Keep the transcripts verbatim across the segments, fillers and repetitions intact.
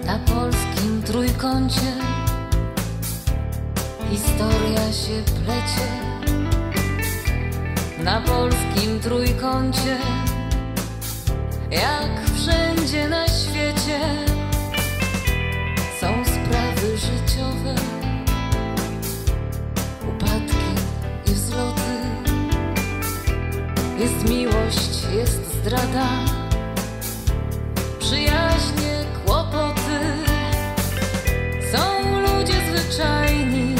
Na polskim trójkącie historia się plecie. Na polskim trójkącie, jak wszędzie na świecie, są sprawy życiowe, upadki i wzloty. Jest miłość, jest zdrada, przyjaźnie, kłopoty. Są ludzie zwyczajni,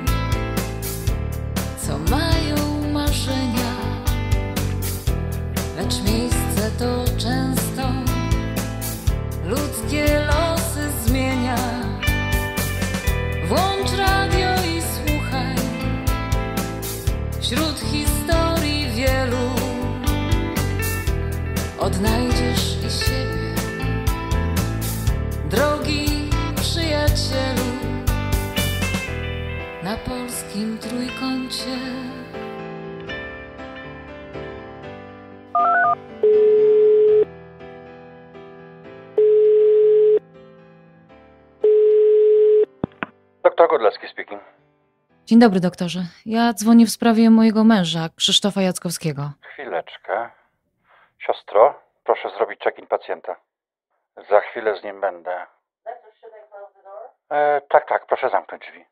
co mają marzenia, lecz miejsce to często ludzkie losy zmienia. Włącz radio i słuchaj, wśród historii wielu odnajdziesz i siebie, drogi przyjacielu. Na polskim trójkącie. Doktor Godlewski speaking. Dzień dobry, doktorze. Ja dzwonię w sprawie mojego męża, Krzysztofa Jackowskiego. Chwileczkę. Siostro, proszę zrobić check-in pacjenta. Za chwilę z nim będę. E, tak, tak, proszę zamknąć drzwi.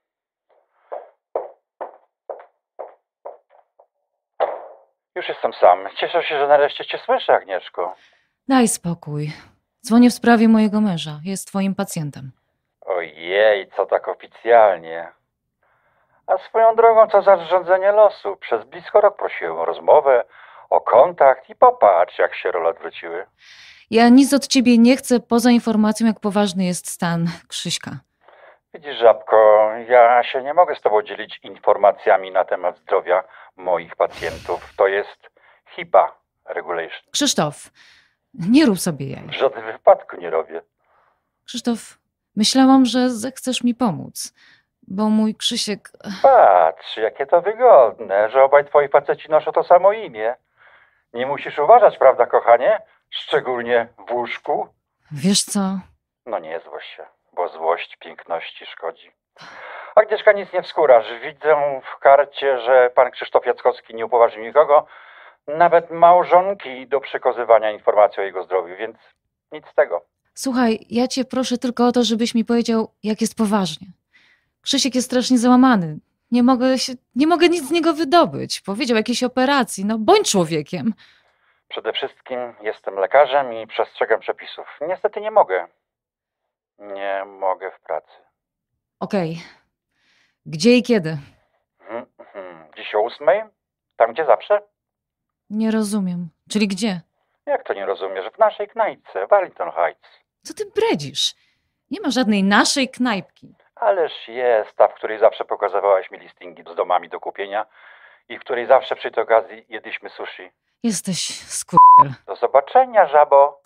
Już jestem sam. Cieszę się, że nareszcie cię słyszę, Agnieszko. Daj spokój. Dzwonię w sprawie mojego męża. Jest twoim pacjentem. Ojej, co tak oficjalnie. A swoją drogą, co za zrządzenie losu. Przez blisko rok prosiłem o rozmowę, o kontakt i popatrz, jak się role odwróciły. Ja nic od ciebie nie chcę, poza informacją, jak poważny jest stan Krzyśka. Widzisz, Żabko, ja się nie mogę z tobą dzielić informacjami na temat zdrowia moich pacjentów. To jest HIPAA regulation. Krzysztof, nie rób sobie jaj. W żadnym wypadku nie robię. Krzysztof, myślałam, że zechcesz mi pomóc, bo mój Krzysiek... Patrz, jakie to wygodne, że obaj twoi faceci noszą to samo imię. Nie musisz uważać, prawda, kochanie? Szczególnie w łóżku. Wiesz co? No nie złość się, bo złość piękności szkodzi. Agnieszka, nic nie wskórasz. Widzę w karcie, że pan Krzysztof Jackowski nie upoważnił nikogo, nawet małżonki, do przekazywania informacji o jego zdrowiu, więc nic z tego. Słuchaj, ja cię proszę tylko o to, żebyś mi powiedział, jak jest poważnie. Krzysiek jest strasznie załamany. Nie mogę się, nie mogę nic z niego wydobyć. Powiedział o jakiejś operacji. No bądź człowiekiem. Przede wszystkim jestem lekarzem i przestrzegam przepisów. Niestety nie mogę. Nie mogę w pracy. Okej. Okay. Gdzie i kiedy? Hmm, hmm. Dziś o ósmej? Tam, gdzie zawsze? Nie rozumiem. Czyli gdzie? Jak to nie rozumiesz? W naszej knajpce, w Arlington Heights. Co ty bredzisz? Nie ma żadnej naszej knajpki. Ależ jest ta, w której zawsze pokazywałaś mi listingi z domami do kupienia i w której zawsze przy tej okazji jedliśmy sushi. Jesteś skurwiel. Do zobaczenia, żabo.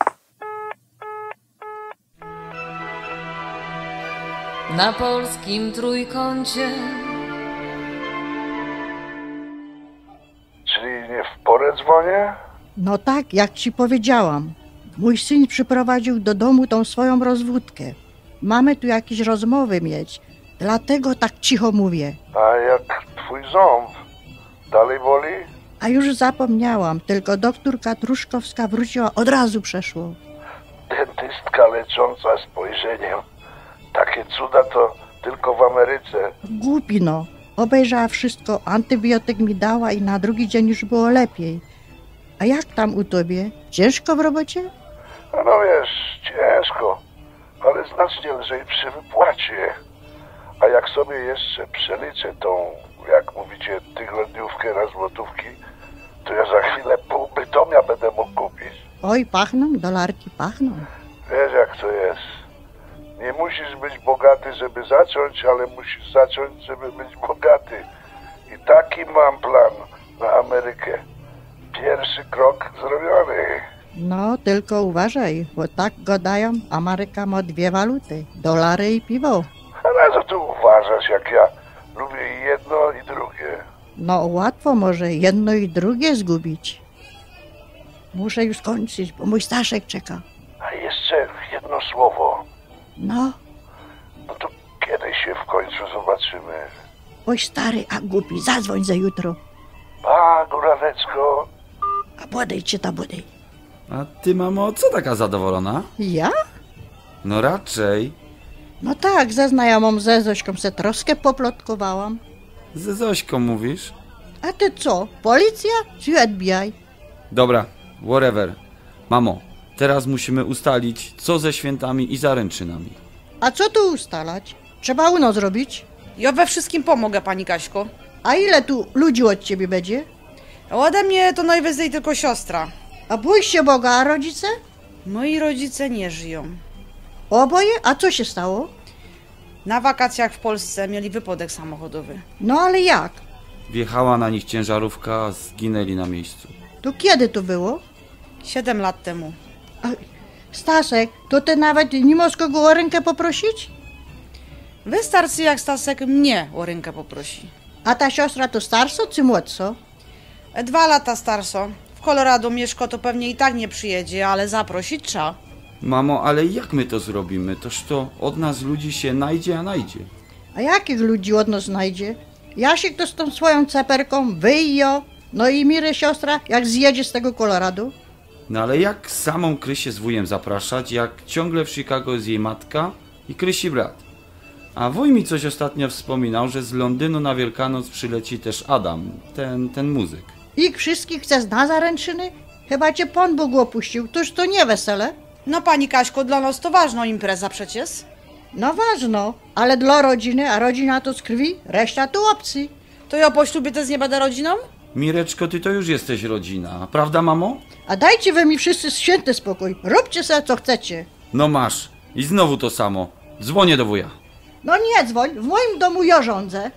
Na polskim trójkącie. Czyli nie w porę dzwonię? No tak, jak ci powiedziałam. Mój syn przyprowadził do domu tą swoją rozwódkę. Mamy tu jakieś rozmowy mieć, dlatego tak cicho mówię. A jak twój ząb? Dalej boli? A już zapomniałam, tylko doktorka Truszkowska wróciła, od razu przeszło. Dentystka lecząca spojrzeniem. Takie cuda to tylko w Ameryce. Głupi no. Obejrzała wszystko, antybiotyk mi dała i na drugi dzień już było lepiej. A jak tam u tobie? Ciężko w robocie? No wiesz, ciężko, ale znacznie lżej przy wypłacie. A jak sobie jeszcze przeliczę tą, jak mówicie, tygodniówkę na złotówki, to ja za chwilę pół Bytomia będę mógł kupić. Oj, pachną, dolarki pachną. Wiesz jak to jest. Nie musisz być bogaty, żeby zacząć, ale musisz zacząć, żeby być bogaty. I taki mam plan na Amerykę. Pierwszy krok zrobiony. No, tylko uważaj, bo tak gadają, Ameryka ma dwie waluty, dolary i piwo. A na co tu uważasz, jak ja lubię jedno i drugie? No, łatwo może jedno i drugie zgubić. Muszę już kończyć, bo mój Staszek czeka. A jeszcze jedno słowo. No, No to kiedy się w końcu zobaczymy? oj stary, a głupi, zadzwoń za jutro. Pa, góraneczko. A bodaj cię ta bodaj. A ty, mamo, co taka zadowolona? Ja? No raczej. No tak, ze znajomą ze Zośką se troskę poplotkowałam. Ze Zośką mówisz? A ty co, policja czy F B I? Dobra, whatever. Mamo, teraz musimy ustalić, co ze świętami i zaręczynami. A co tu ustalać? Trzeba uno zrobić. Ja we wszystkim pomogę, pani Kaśko. A ile tu ludzi od ciebie będzie? Ode mnie to najwyżej tylko siostra. A bójś się Boga, a rodzice? Moi rodzice nie żyją. Oboje? A co się stało? Na wakacjach w Polsce mieli wypadek samochodowy. No ale jak? Wjechała na nich ciężarówka, a zginęli na miejscu. To kiedy to było? Siedem lat temu. A, Staszek, to ty nawet nie możesz kogo o rękę poprosić? Wystarczy, jak Stasek mnie o rękę poprosi. A ta siostra to starsza czy młodsza? E, Dwa lata starszo. W Colorado mieszka, to pewnie i tak nie przyjedzie, ale zaprosić trzeba. Mamo, ale jak my to zrobimy? Toż to od nas ludzi się najdzie, a najdzie. A jakich ludzi od nas znajdzie? Jasiek to z tą swoją ceperką, wyjo, no i Miry siostra, jak zjedzie z tego Colorado? No ale jak samą Krysię z wujem zapraszać, jak ciągle w Chicago jest jej matka i Krysi brat? A wuj mi coś ostatnio wspominał, że z Londynu na Wielkanoc przyleci też Adam, ten, ten muzyk. Ich wszystkich chcesz na zaręczyny? Chyba cię Pan Bóg opuścił, toż to nie wesele. No pani Kaśko, dla nas to ważna impreza przecież. No ważno, ale dla rodziny, a rodzina to z krwi, reszta to obcy. To ja po ślubie też nie będę rodziną? Mireczko, ty to już jesteś rodzina, prawda mamo? A dajcie wy mi wszyscy święty spokój, róbcie sobie co chcecie. No masz. I znowu to samo. Dzwonię do wuja. No nie dzwoń, w moim domu ja rządzę.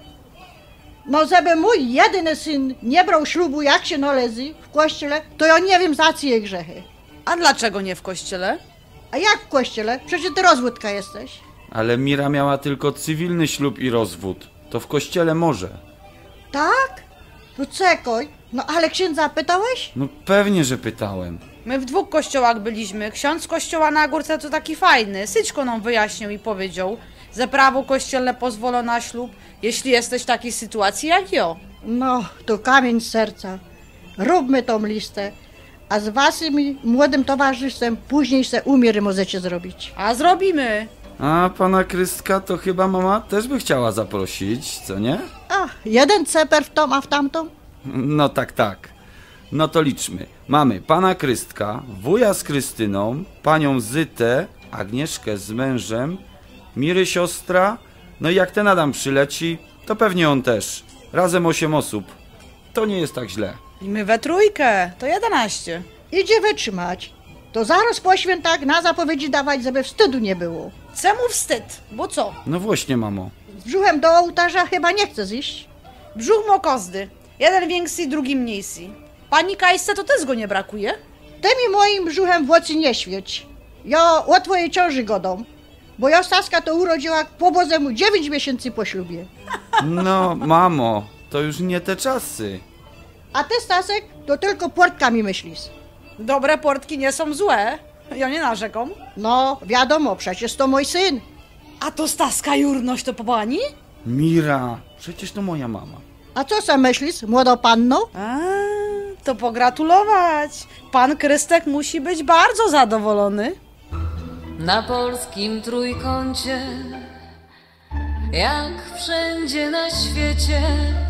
No żeby mój jedyny syn nie brał ślubu jak się należy w kościele, to ja nie wiem za czyje grzechy. A dlaczego nie w kościele? A jak w kościele? Przecież ty rozwódka jesteś. Ale Mira miała tylko cywilny ślub i rozwód. To w kościele może. Tak? To czekaj, no ale księdza pytałeś? No pewnie, że pytałem. My w dwóch kościołach byliśmy. Ksiądz z kościoła na górce to taki fajny. Syćko nam wyjaśnił i powiedział, że prawo kościelne pozwala na ślub, jeśli jesteś w takiej sytuacji jak ja. No, to kamień z serca. Róbmy tą listę, a z waszym młodym towarzyszem później se umiery możecie zrobić. A zrobimy. A pana Krystka to chyba mama też by chciała zaprosić, co nie? A, jeden ceper w tą, a w tamtą? No tak, tak. No to liczmy. Mamy pana Krystka, wuja z Krystyną, panią Zytę, Agnieszkę z mężem, Miry siostra, no i jak ten Adam przyleci, to pewnie on też. Razem osiem osób. To nie jest tak źle. I my we trójkę. To jedenaście. Idzie wytrzymać. To zaraz po świętach na zapowiedzi dawać, żeby wstydu nie było. Czemu wstyd? Bo co? No właśnie, mamo. Z brzuchem do ołtarza chyba nie chcesz iść. Brzuch ma kozdy. Jeden większy, drugi mniejszy. Pani Kajsce to też go nie brakuje? Ty mi moim brzuchem w oczy nie świeć. Ja o twojej ciąży godą. Bo ja Staska to urodziła po Bożemu dziewięć miesięcy po ślubie. No, mamo, to już nie te czasy. A ty, Stasek, to tylko portkami myślisz. Dobre portki nie są złe. Ja nie narzekam. No, wiadomo, przecież to mój syn. A to Staska Jurność to po pani? Mira, przecież to moja mama. A co sam myślisz, młoda panno? A, to pogratulować. Pan Krystek musi być bardzo zadowolony. Na polskim trójkącie, jak wszędzie na świecie,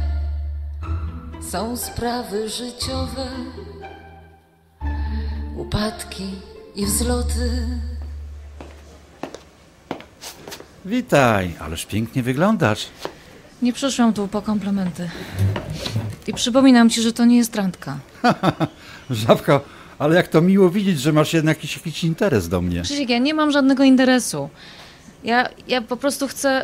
są sprawy życiowe, upadki i wzloty. Witaj, ależ pięknie wyglądasz. Nie przyszłam tu po komplementy. I przypominam ci, że to nie jest randka. Żabko, ale jak to miło widzieć, że masz jednak jakiś, jakiś interes do mnie. Krzysiek, ja nie mam żadnego interesu. Ja, ja po prostu chcę...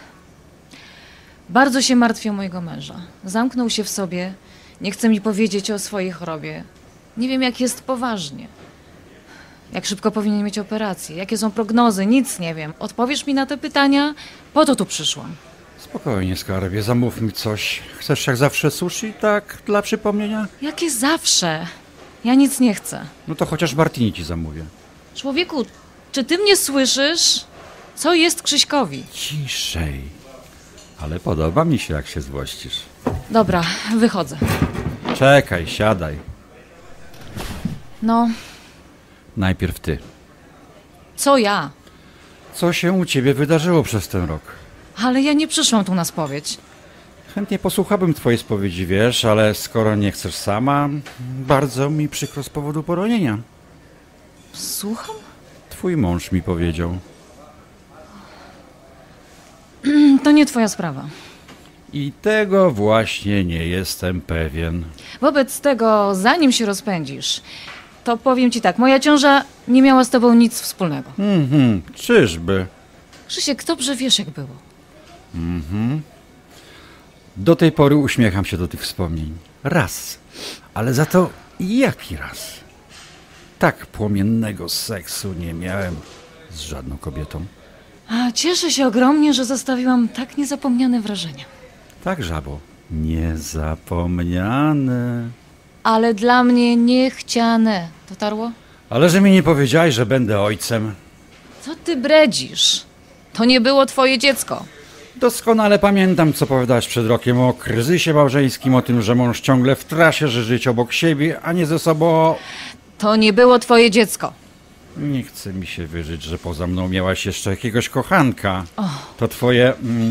Bardzo się martwię o mojego męża. Zamknął się w sobie, nie chce mi powiedzieć o swojej chorobie. Nie wiem, jak jest poważnie. Jak szybko powinien mieć operację, jakie są prognozy, nic nie wiem. Odpowiesz mi na te pytania? Po to tu przyszłam. Spokojnie, skarbie, zamów mi coś. Chcesz jak zawsze sushi, tak, dla przypomnienia? Jakie zawsze? Ja nic nie chcę. No to chociaż martini ci zamówię. Człowieku, czy ty mnie słyszysz? Co jest Krzyśkowi? Ciszej. Ale podoba mi się, jak się złościsz. Dobra, wychodzę. Czekaj, siadaj. No, Najpierw ty. co ja? Co się u ciebie wydarzyło przez ten rok? Ale ja nie przyszłam tu na spowiedź. Chętnie posłuchałbym twojej spowiedzi, wiesz, ale skoro nie chcesz sama, bardzo mi przykro z powodu poronienia. Słucham? Twój mąż mi powiedział. To nie twoja sprawa. I tego właśnie nie jestem pewien. Wobec tego, zanim się rozpędzisz, to powiem ci tak, moja ciąża nie miała z tobą nic wspólnego. Mhm, czyżby? Krzysiek, dobrze wiesz, jak było. Do tej pory uśmiecham się do tych wspomnień. Raz. Ale za to jaki raz? Tak płomiennego seksu nie miałem z żadną kobietą. A cieszę się ogromnie, że zostawiłam tak niezapomniane wrażenia. Tak, żabo. Niezapomniane. Ale dla mnie niechciane. Dotarło? Ale że mi nie powiedziałeś, że będę ojcem. Co ty bredzisz? To nie było twoje dziecko. Doskonale pamiętam, co powiedziałaś przed rokiem o kryzysie małżeńskim, o tym, że mąż ciągle w trasie, że żyć obok siebie, a nie ze sobą. To nie było twoje dziecko. Nie chce mi się wierzyć, że poza mną miałaś jeszcze jakiegoś kochanka. To twoje mm,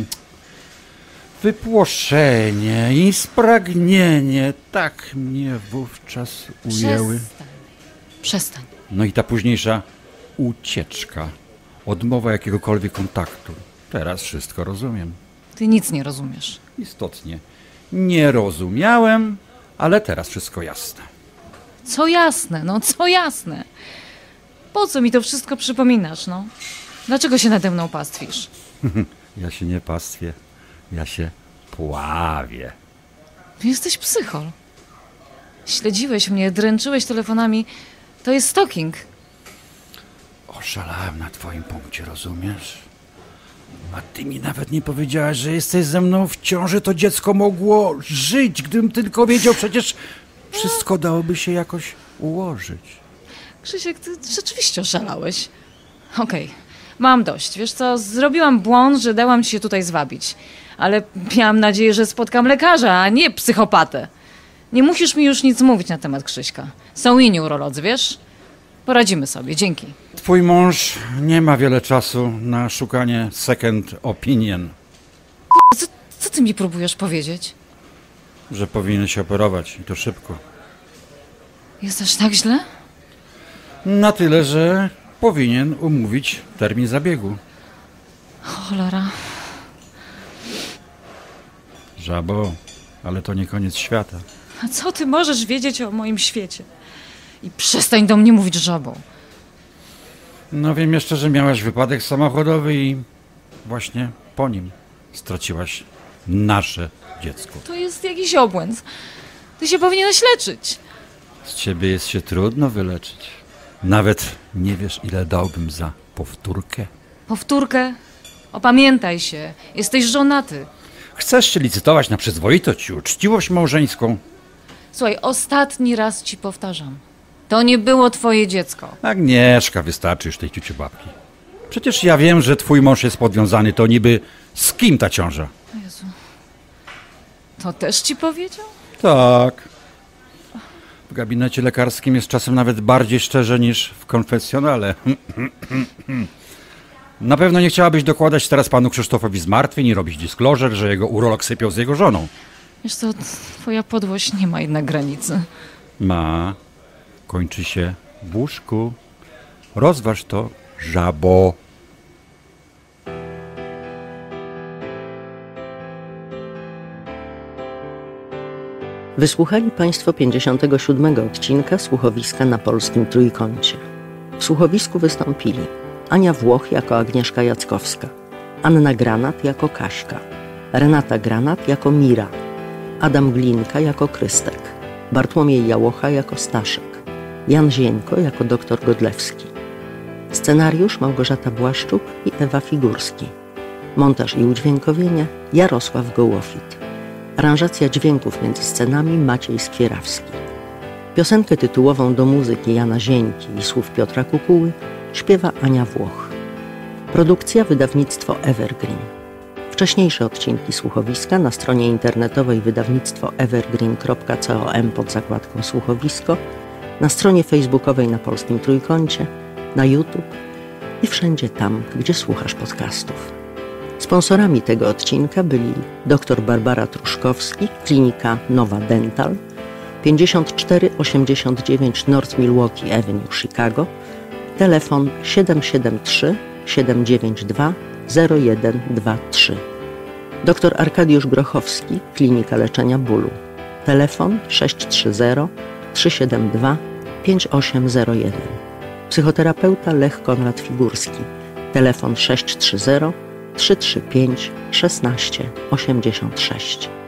wypłoszenie i spragnienie tak mnie wówczas ujęły. Przestań. Przestań. No i ta późniejsza ucieczka, odmowa jakiegokolwiek kontaktu. Teraz wszystko rozumiem. Ty nic nie rozumiesz. Istotnie nie rozumiałem, ale teraz wszystko jasne. Co jasne, no co jasne. Po co mi to wszystko przypominasz, no? Dlaczego się nade mną pastwisz? Ja się nie pastwię, ja się pławię. Jesteś psychol. Śledziłeś mnie, dręczyłeś telefonami. To jest stalking. Oszalałem na twoim punkcie, rozumiesz? A ty mi nawet nie powiedziałaś, że jesteś ze mną w ciąży, to dziecko mogło żyć, gdybym tylko wiedział, przecież wszystko dałoby się jakoś ułożyć. Krzysiek, ty rzeczywiście oszalałeś. Okej, mam dość. Wiesz co, zrobiłam błąd, że dałam ci się tutaj zwabić. Ale miałam nadzieję, że spotkam lekarza, a nie psychopatę. Nie musisz mi już nic mówić na temat Krzyśka. Są inni urolodzy, wiesz? Poradzimy sobie, dzięki. Twój mąż nie ma wiele czasu na szukanie second opinion, Co, co ty mi próbujesz powiedzieć? że powinien się operować i to szybko. Jest aż tak źle? Na tyle, że powinien umówić termin zabiegu. Cholera. Żabo, ale to nie koniec świata. A co ty możesz wiedzieć o moim świecie? I przestań do mnie mówić żabą. No wiem jeszcze, że miałaś wypadek samochodowy i właśnie po nim straciłaś nasze dziecko. To jest jakiś obłęd. Ty się powinieneś leczyć. Z ciebie jest się trudno wyleczyć. Nawet nie wiesz, ile dałbym za powtórkę. Powtórkę? Opamiętaj się. Jesteś żonaty. Chcesz się licytować na przyzwoitość i uczciwość małżeńską? Słuchaj, ostatni raz ci powtarzam. To nie było twoje dziecko. Agnieszka, wystarczy już tej ciuciu babki. Przecież ja wiem, że twój mąż jest podwiązany, to niby z kim ta ciąża? O Jezu. To też ci powiedział? Tak. W gabinecie lekarskim jest czasem nawet bardziej szczerze niż w konfesjonale. Na pewno nie chciałabyś dokładać teraz panu Krzysztofowi zmartwień i robić disclosure, że jego urolog sypiał z jego żoną. Wiesz co, twoja podłość nie ma jednak granicy. Ma. Kończy się w łóżku. Rozważ to, żabo. Wysłuchali Państwo pięćdziesiątego siódmego odcinka Słuchowiska na Polskim Trójkącie. W słuchowisku wystąpili Ania Włoch jako Agnieszka Jackowska, Anna Granat jako Kaśka, Renata Granat jako Mira, Adam Glinka jako Krystek, Bartłomiej Jałocha jako Staszek, Jan Zieńko jako doktor Godlewski. Scenariusz Małgorzata Błaszczuk i Ewa Figurski. Montaż i udźwiękowienie Jarosław Gołofit. Aranżacja dźwięków między scenami Maciej Skwierawski. Piosenkę tytułową do muzyki Jana Zieńki i słów Piotra Kukuły śpiewa Ania Włoch. Produkcja wydawnictwo Evergreen. Wcześniejsze odcinki Słuchowiska na stronie internetowej wydawnictwo evergreen kropka com pod zakładką Słuchowisko, na stronie facebookowej na Polskim Trójkącie, na YouTube i wszędzie tam, gdzie słuchasz podcastów. Sponsorami tego odcinka byli dr Barbara Truszkowski, klinika Nowa Dental, pięćdziesiąt cztery osiemdziesiąt dziewięć North Milwaukee Avenue, Chicago, telefon siedem siedem trzy siedem dziewięć dwa zero jeden dwa trzy. dr Arkadiusz Grochowski, klinika leczenia bólu, telefon sześć trzy zero trzy siedem dwa pięć osiem zero jeden. Psychoterapeuta Lech Konrad Figurski, telefon sześć trzy zero trzy trzy pięć jeden sześć osiem sześć.